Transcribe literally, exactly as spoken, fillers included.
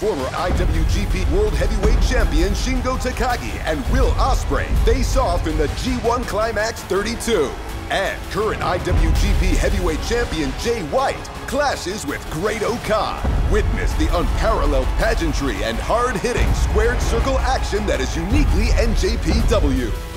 former I W G P World Heavyweight Champion Shingo Takagi and Will Ospreay face off in the G one Climax thirty-two. And current I W G P Heavyweight Champion Jay White clashes with Great-O-Khan. Witness the unparalleled pageantry and hard-hitting squared circle action that is uniquely N J P W.